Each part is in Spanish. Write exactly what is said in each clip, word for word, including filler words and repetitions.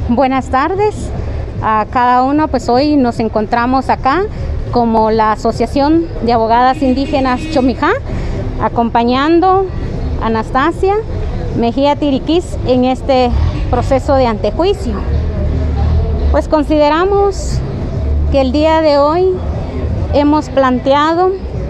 Buenas tardes a cada uno. Pues hoy nos encontramos acá como la Asociación de Abogadas Indígenas Chomijá, acompañando a Anastasia Mejía Tiriquís en este proceso de antejuicio. Pues consideramos que el día de hoy hemos planteado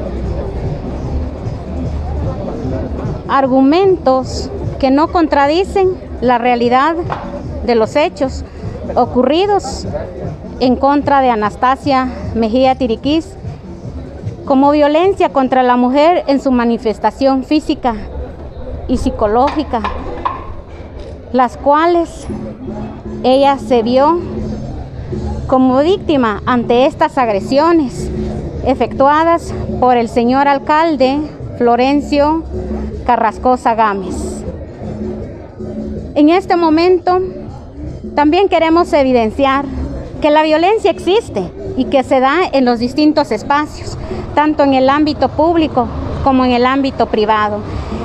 argumentos que no contradicen la realidad de los hechos ocurridos en contra de Anastasia Mejía Tiriquís como violencia contra la mujer en su manifestación física y psicológica, las cuales ella se vio como víctima ante estas agresiones efectuadas por el señor alcalde Florencio Carrascosa Gámez. En este momento también queremos evidenciar que la violencia existe y que se da en los distintos espacios, tanto en el ámbito público como en el ámbito privado.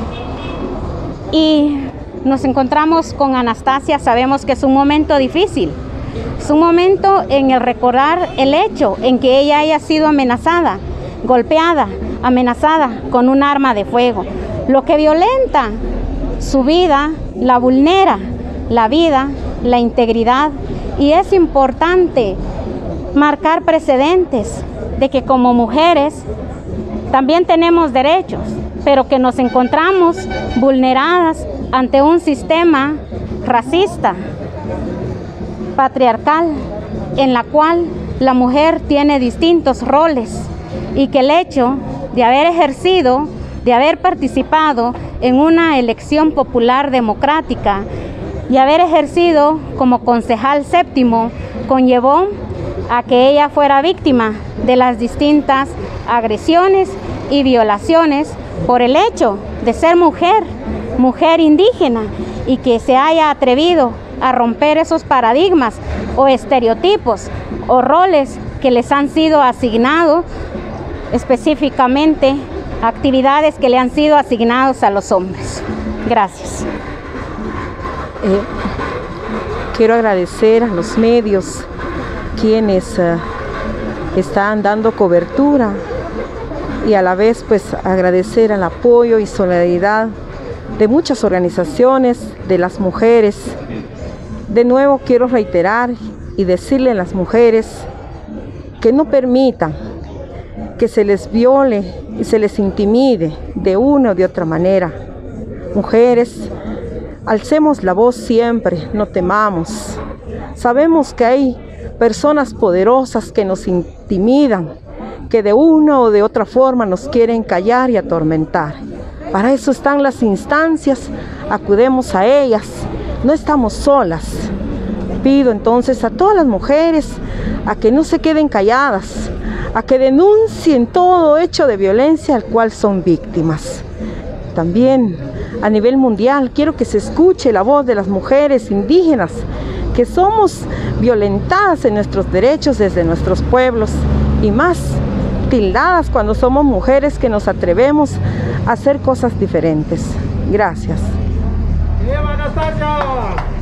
Y nos encontramos con Anastasia, sabemos que es un momento difícil, es un momento en el recordar el hecho en que ella haya sido amenazada, golpeada, amenazada con un arma de fuego, lo que violenta su vida, la vulnera, la vida, la integridad, y es importante marcar precedentes de que como mujeres también tenemos derechos, pero que nos encontramos vulneradas ante un sistema racista, patriarcal, en la cual la mujer tiene distintos roles y que el hecho de haber ejercido, de haber participado en una elección popular democrática y haber ejercido como concejal séptimo conllevó a que ella fuera víctima de las distintas agresiones y violaciones por el hecho de ser mujer, mujer indígena, y que se haya atrevido a romper esos paradigmas o estereotipos o roles que les han sido asignados, específicamente actividades que le han sido asignados a los hombres. Gracias. Eh, quiero agradecer a los medios quienes uh, están dando cobertura y a la vez pues agradecer el apoyo y solidaridad de muchas organizaciones, de las mujeres. De nuevo quiero reiterar y decirle a las mujeres que no permitan que se les viole y se les intimide de una o de otra manera. Mujeres, alcemos la voz siempre, no temamos. Sabemos que hay personas poderosas que nos intimidan, que de una o de otra forma nos quieren callar y atormentar. Para eso están las instancias, acudemos a ellas, no estamos solas. Pido entonces a todas las mujeres a que no se queden calladas, a que denuncien todo hecho de violencia al cual son víctimas. También a nivel mundial quiero que se escuche la voz de las mujeres indígenas, que somos violentadas en nuestros derechos desde nuestros pueblos y más tildadas cuando somos mujeres que nos atrevemos a hacer cosas diferentes. Gracias. ¡Viva Anastasia!